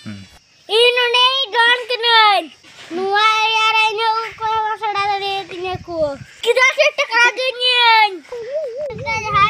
Ini nih don kenal. Nuai arahnya kau masuk dalam dia tinggalku. Kita setek rajunya.